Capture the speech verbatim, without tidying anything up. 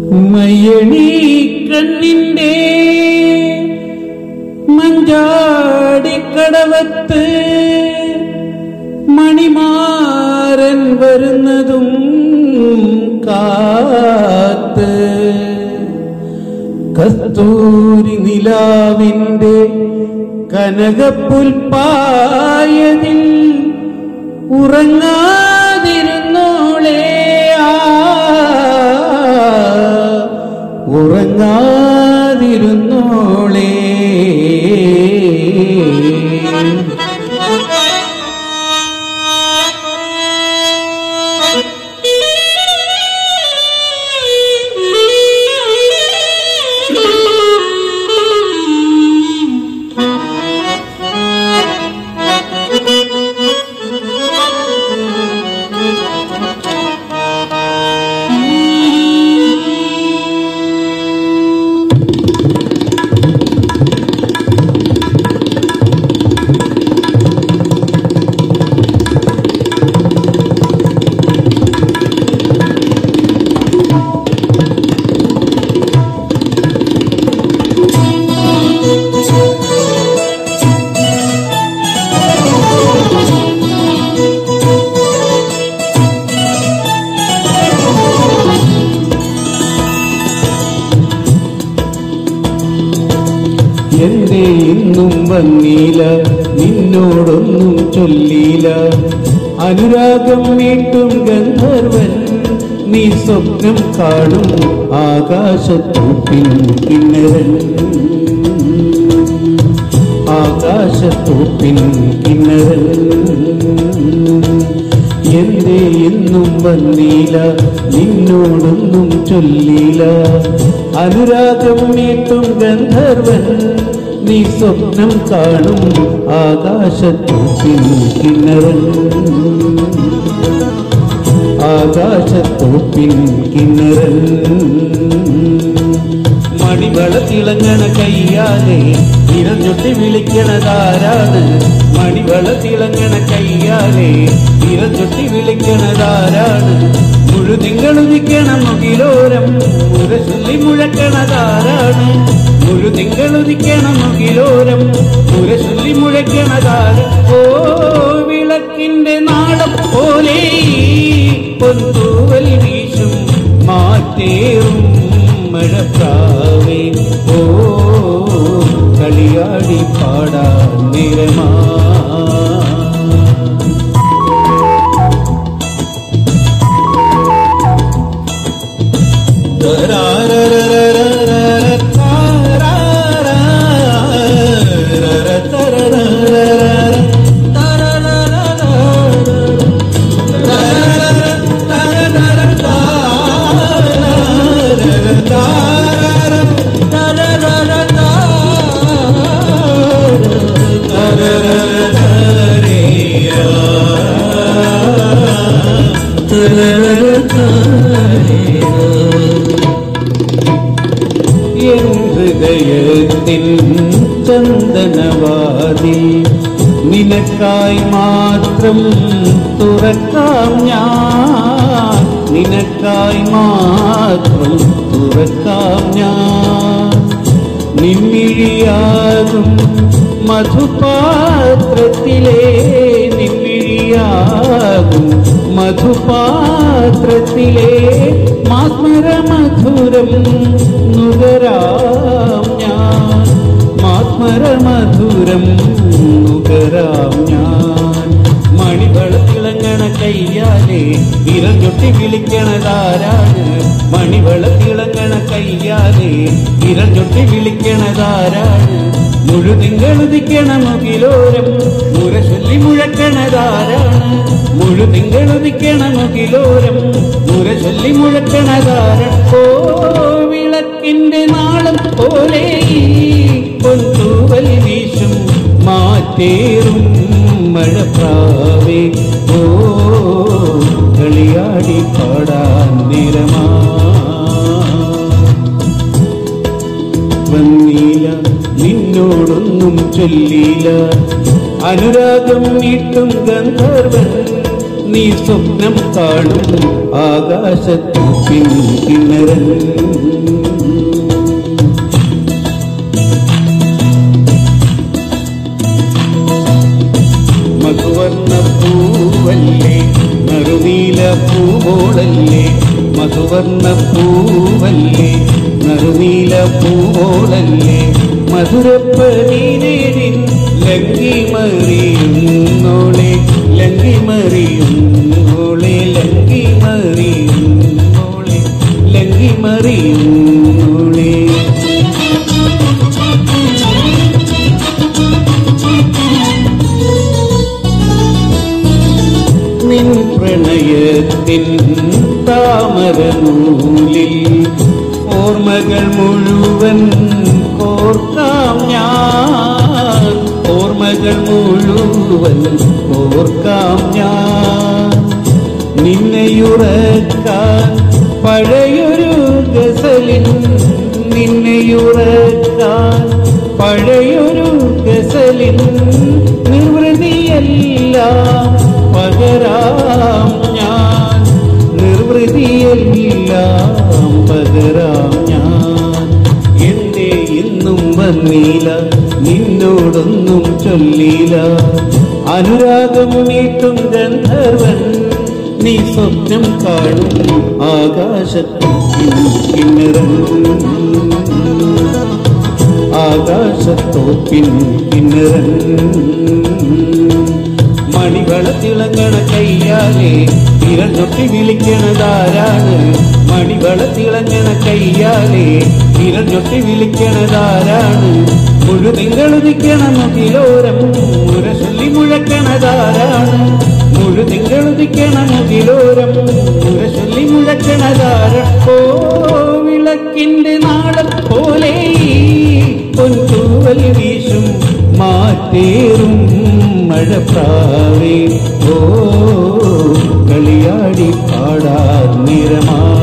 മയ്യണി കണ്ണിന്റെ മഞ്ചാടിക്കടവത്ത് മണിമാരൻ വരുന്നതും കാത്ത് കസ്തൂരി നിലാവിന്റെ കനകപ്പുൽപ്പായതിൽ ഉറങ്ങാതിരുന്നോളേ ഉറങ്ങാതിരുന്നോളേ എന്റെ ഇന്നും വന്നീല നിന്നോടൊന്നും ചൊല്ലീല അനുരാഗം മീട്ടും ഗന്ധർവൻ നീ സ്വപ്നം കാണും ആകാശത്തൂപ്പിൻ കിന്നരൻ ആകാശത്തൂപ്പിൻ കിന്നരൻ എന്റെ ഇന്നും വന്നീല നിന്നോടൊന്നും ചൊല്ലീല അനുരാഗം മീട്ടും ഗന്ധർവൻ നീ സ്വപ്നം കാണും ആകാശത്തൂപ്പിൻ കിന്നരൻ ആകാശത്തൂപ്പിൻ കിന്നരൻ മണിവള തിളങ്ങണ കയ്യാലെ ഇരഞ്ഞൊട്ടി വിളിക്കണതാരാണ് മണിവള തിളങ്ങണ കയ്യാലെ ഇരഞ്ഞൊട്ടി വിളിക്കണതാരാണ് മുഴുതിങ്കളുദിക്കണ മുകിലോരം മുരശൊല്ലി മുഴക്കണതാരാണ് മുഴുതിങ്കളുദിക്കണ മുകിലോരം മുരശൊല്ലി മുഴക്കണതാര ഓ വിളക്കിന്റെ നാളം പോലെ പൊന്തൂവൽ വീശും മാറ്റേറും മഴപ്രാവേ ഓ കളിയാടി പാടാൻ നിരമാ ഹൃദയത്തിൻ ചന്ദനവാതിൽ നിനക്കായി മാത്രം തുറക്കാം ഞാൻ നിനക്കായി മാത്രം തുറക്കാം ഞാൻ നിമ്മിഴിയാകും മധുപാത്രത്തിലെ നിമ്മിഴിയാകും മധുപാത്രത്തിലെ മാസ്മര മധുരം നുകരാം ഞാൻ മാസ്മര മധുരം നുകരാം ഞാൻ മണിവള തിളങ്ങണ കയ്യാലെ ഇരഞ്ഞൊട്ടി വിളിക്കണതാരാണ് മണിവള തിളങ്ങണ കയ്യാലെ ഇരഞ്ഞൊട്ടി വിളിക്കണതാരാണ് മുഴുതിങ്കളുദിക്കണ മുകിലോരം മുരശൊല്ലി മുഴക്കണതാരാണ് മുഴുതിങ്കളുദിക്കണ മുകിലോരം മുരശൊല്ലി മുഴക്കണതാരാണ് ഓ വിളക്കിന്റെ നാളം പോലെ പൊന്തൂവൽ വീശും മാറ്റേറും മഴപ്രാവേ ഓ കളിയാടി പാടാൻ നിരമാ വന്നീല നിന്നോടൊന്നും ചൊല്ലീല അനുരാഗം മീട്ടും ഗന്ധർവൻ നീ സ്വപ്നം കാണും ആകാശത്തു പിൻകിണരൻ. മധുവർണ്ണ പൂവല്ലേ നറുനീല പൂവോളല്ലേ, മധുവർണ്ണ പൂവല്ലേ നറുനീല പൂവോളല്ലേ, മധുരപ്പനീനേടിൻ ലങ്കി മറിയുന്നോളെ, ലങ്കി മറിയുന്നോളെ, ലങ്കി മറിയുന്നോളെ, ലങ്കി മറിയുന്നോളെ. നിൻ പ്രണയത്തിൻ താമരനൂലിൽ ഓർമ്മകൾ മുഴുവൻ കോർക്കാം ഞാൻ, ഓർമ്മകൾ മുഴുവൻ കോർക്കാം ഞാൻ. നിന്നെയുറക്കാൻ പഴയൊരു ഗസലിൻ, നിന്നെയുറക്കാൻ പഴയൊരു ഗസലിൻ നിർവൃതിയെല്ലാം പകരാം ഞാൻ, നിർവൃതിയെല്ലാം പകരാം ഞാൻ. എന്റെ ഇന്നും വന്നീല നിന്നോടൊന്നും ചൊല്ലീല, അനുരാഗം നീട്ടും ഗന്ധർവൻ നീ സ്വപ്നം കാണും ആകാശത്തു പിൻകിണരൻ, ആകാശത്തോ പിൻകിണരൻ. മണിവളത്തിളങ്ങണ കയ്യാലെ വിരൽ തൊട്ടി വിളിക്കണതാരാണ്, മണിവളത്തിളങ്ങണ കയ്യാലെ വിരൽ തൊട്ടി വിളിക്കണതാരാണ്, മുഴുതിങ്കളുദിക്കണ മുകിലോരം മുര ചൊല്ലി മുഴക്കണതാരാണ്, മുഴുതിങ്കളുദിക്കണ മുകിലോരം മുര ചൊല്ലി മുഴക്കണതാരാണ്. ഓ വിളക്കിന്റെ നാളം പോലെ പൊൻതൂവൽ വീശും മാറ്റേറും മഴപ്രാവേ, ഓ കളിയാടി പാടാൻ നിറമാ.